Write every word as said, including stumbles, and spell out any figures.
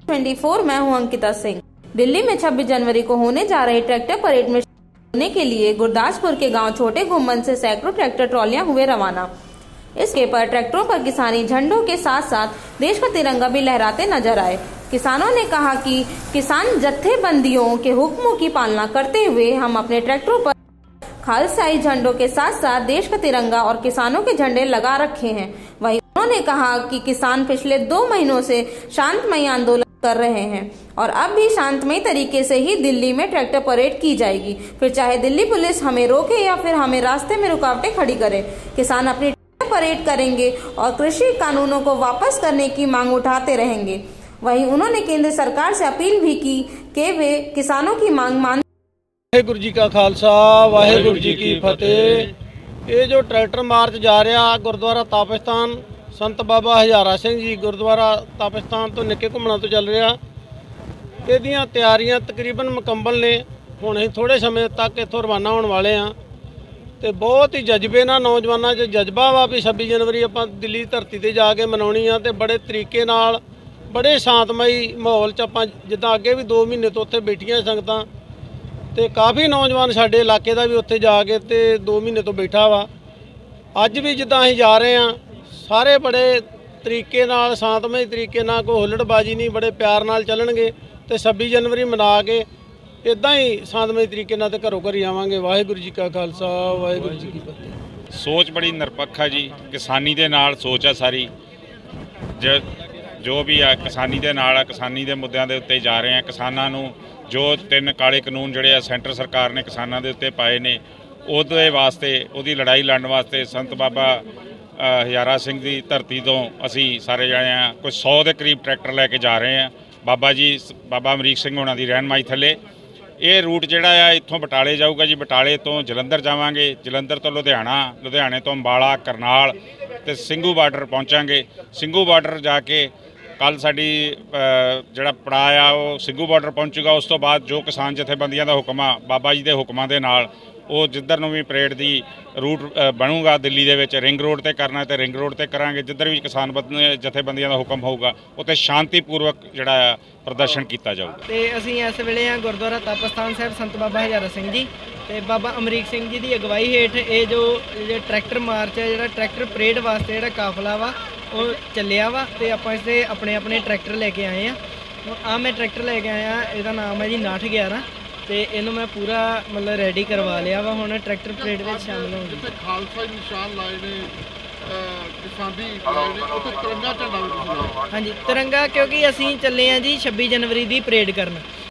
चौबीस मैं हूं अंकिता सिंह। दिल्ली में छब्बीस जनवरी को होने जा रही ट्रैक्टर परेड में होने के लिए गुरदासपुर के गांव छोटे घुम्मन से सैकड़ों ट्रैक्टर ट्रॉलियां हुए रवाना। इसके पर ट्रैक्टरों पर किसानी झंडों के साथ साथ देश का तिरंगा भी लहराते नजर आए। किसानों ने कहा कि किसान जत्थेबंदियों के हुक्मों की पालना करते हुए हम अपने ट्रैक्टरों पर खालसाई झंडों के साथ साथ देश का तिरंगा और किसानों के झंडे लगा रखे हैं। वहीं उन्होंने कहा कि किसान पिछले दो महीनों से शांतमय आंदोलन कर रहे हैं और अब भी शांतमय तरीके से ही दिल्ली में ट्रैक्टर परेड की जाएगी, फिर चाहे दिल्ली पुलिस हमें रोके या फिर हमें रास्ते में रुकावटें खड़ी करे। किसान अपनी ट्रैक्टर परेड करेंगे और कृषि कानूनों को वापस करने की मांग उठाते रहेंगे। वहीं उन्होंने केंद्र सरकार से अपील भी की कि वे किसानों की मांग मान। वाहेगुरु जी का खालसा वाहेगुरु जी की फतेह। ये जो ट्रैक्टर मार्च जा रहा गुरुद्वारा तापिस्तान संत बाबा हजारा सिंह जी गुरुद्वारा तापिस्तान तो निक्के घुमना तो चल रहा, ये तैयारियां तकरीबन मुकम्मल ने। हुण असीं थोड़े समय तक इत्थों रवाना होने वाले हाँ तो बहुत ही जज्बे नाल नौजवानों च जज्बा वा भी छब्बी जनवरी आपां दिल्ली धरती ते जाके मनाउणी आ ते बड़े तरीके नाल बड़े शांतमई माहौल च आपां जिद्दां अगे भी दो महीने तो उत्थे बैठियां संगतां ते काफ़ी नौजवान साडे इलाके का भी उत्थे जाके ते दो महीने तो बैठा वा। अज भी जिद्दां असीं जा रहे हैं सारे बड़े तरीके नाल शांतमई तरीके नाल, कोई हुल्लड़बाजी नहीं, बड़े प्यार नाल चलणगे ते छब्बी जनवरी मना के इदां ही शांतमई तरीके नाल ते घरों घरी आवांगे। वाहिगुरू जी का खालसा वाहिगुरू जी की फतेह। सोच बड़ी निरपक्ष है जी, किसानी दे नाल सोच है सारी, जो जो भी है किसानी दे नाल है, किसानी दे मुद्दों के उत्ते जा रहे हैं। किसानां नूं जो तीन काले कानून जिहड़े सेंटर सरकार ने किसानां दे उत्ते पाए ने उहदे वास्ते उहदी लड़ाई लड़न वास्ते संत बाबा हजारा सिंह की धरती तो असी सारे जाने हैं कुछ सौ के करीब ट्रैक्टर लैके जा रहे हैं। बाबा जी बाबा अमरीक सिंह होना की रहनमाई थले ये रूट जोड़ा है इत्थों बटाले जाऊगा जी, बटाले तो जलंधर जावांगे, जलंधर तो लुधियाना, लुधियाने तो अंबाला करनाल ते सिंघू बार्डर पहुँचांगे। सिंघू बार्डर जाके कल साडी जिहड़ा पड़ाव आ वो सिंघू बार्डर पहुँचूगा। उस तो बाद जो किसान जथेबंदियां दा हुक्म आ बाबा जी के हुक्मां दे नाल वो जिधर नूं भी परेड की रूट बनूगा दिल्ली दे विच रिंग रोड ते करना तो रिंग रोड ते करांगे, जिधर भी किसान जथेबंदियां दा हुक्म होगा उत्ते शांतिपूर्वक जिहड़ा प्रदर्शन किया जाऊगा। ते असीं इस वेले आ गुरुद्वारा तापिस्तान साहिब संत बाबा हजारा सिंह जी ते बाबा अमरीक सिंह जी की अगवाई हेठ ये जो ट्रैक्टर मार्च है, जिहड़ा ट्रैक्टर परेड वास्ते जिहड़ा काफला वा वो चलिया वा ते आपां इत्थे अपने अपने ट्रैक्टर लेके आए हैं। आ मैं ट्रैक्टर लेके आया, इसका नाम है जी नाठ ग्यारह ते इनू मैं पूरा मतलब रेडी करवा लिया वा। हुण ट्रैक्टर परेड में शामिल होंगे। खालसा निशान लाए ने किसानी लाए ने उत्ते तिरंगा झंडा भी। हाँ जी तिरंगा, क्योंकि असीं चले हैं जी छब्बी जनवरी की परेड करन।